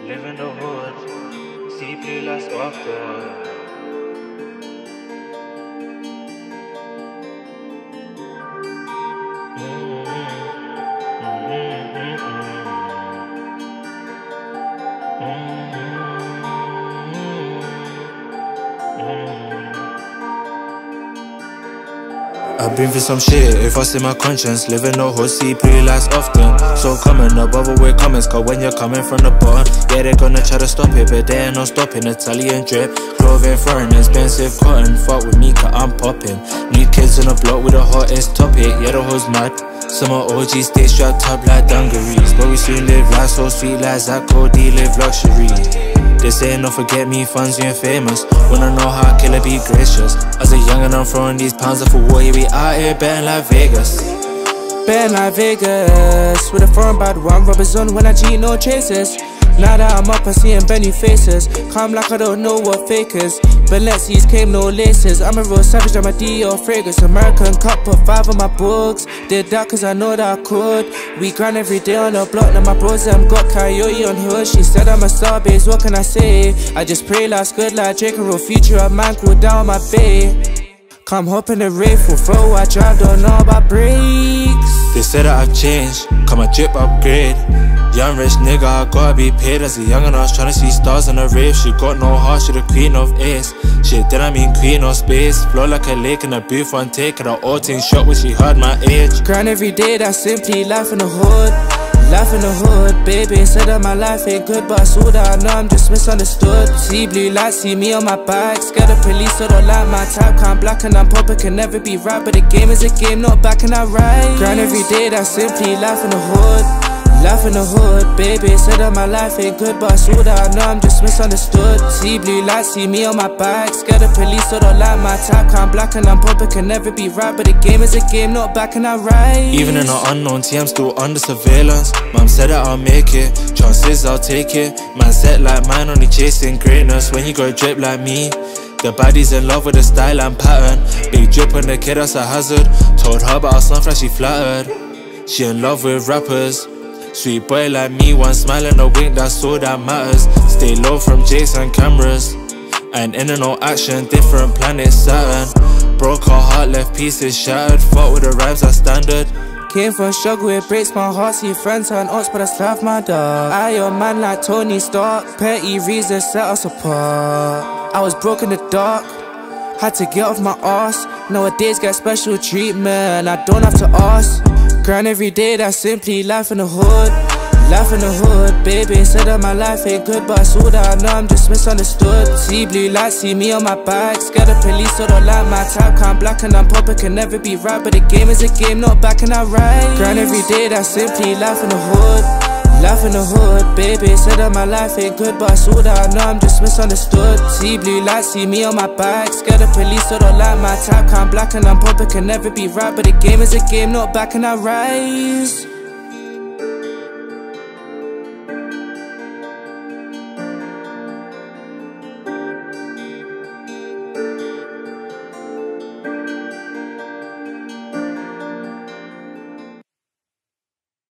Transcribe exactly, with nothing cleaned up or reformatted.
live in the hood, see blue lights often. I've been through some shit, if I see my conscience. Living the hood, see blue lights often. So common, no bother with comments, cause when you're coming from the bottom, yeah, they're gonna try to stop it, but they ain't no stopping. Italian drip, clothing foreign, expensive cotton. Fuck with me, cause I'm popping. New kids on the block with the hottest topic, yeah, the hood's mad. Some of O Gs stay strapped up like dungarees, but we soon live life so sweet like Zach Cody live luxury. They say no forget me, funds you famous. Wanna know how I kill it, be gracious. As a young and I'm throwing these pounds up for war, yeah, we out here betting like Vegas. Betting like Vegas, with a foreign bad one, rubbers on when I G no chasers. Now that I'm up, I see them brand new faces. Calm like I don't know what fake is. Balenci's came no laces. I'm a real savage, I'm a Dior fragrance. American cup, put five on my books. Did that cause I know that I could. We grind every day on the block. Now my bros them got coyote on hood. She said I'm a star base, what can I say? I just pray last good like Drake, a real future. A man cool down my bay. Come hop in the rave for throw, I drive, don't know about brakes. They said that I've changed, come my drip upgrade. Young rich nigga, I gotta be paid. As a young and I was tryna see stars on a rave. She got no heart, she the queen of ace. Shit, then I mean queen of space. Flow like a lake in a booth, one take. And I all things shot when she heard my age. Grind every day, that's simply life in the hood. Life in the hood, baby, said that my life ain't good, but I saw that I know I'm just misunderstood. See blue lights, see me on my bike. Scared of police, so don't like my type. Can't black and I'm poppin', can never be right. But the game is a game, not back and I ride. Grind every day, that's simply life in the hood. Life in the hood, baby, said that my life ain't good, but I saw that I know I'm just misunderstood. See blue lights, see me on my bike. Scared of police, so don't like my type. Can't black and I'm poppin', can never be right. But the game is a game, not back and I ride. Even in the unknown, T, I'm still under surveillance. Mom said that I'll make it, chances I'll take it. Man set like mine, only chasing greatness. When you go drip like me, the body's in love with the style and pattern. Big drip on the kid, that's a hazard. Told her about something she flattered. She in love with rappers. Sweet boy like me, one smile and a wink, that's all that matters. Stay low from Jason cameras. And in and no action, different planets, Saturn. Broke her heart, left pieces shattered. Fought with the rhymes, that's standard. Came from struggle, it breaks my heart. See friends and odds, but I still my dog. I a man like Tony Stark. Petty reasons set us apart. I was broke in the dark, had to get off my arse. Nowadays get special treatment, I don't have to ask. Grind every day, that's simply life in the hood. Life in the hood, baby, said that my life ain't good, but I saw that I know I'm just misunderstood. See blue lights, see me on my bike. Scared of police, so don't like my type. Can't black and I'm poppin', can never be right. But the game is a game, not back and I ride. Grind every day, that's simply life in the hood. Life in the hood, baby, said that my life ain't good, but I saw that I know I'm just misunderstood. See blue lights, see me on my bike. Scared of police, so don't like my type. Can't black and I'm poppin', can never be right. But the game is a game, not back and I rise.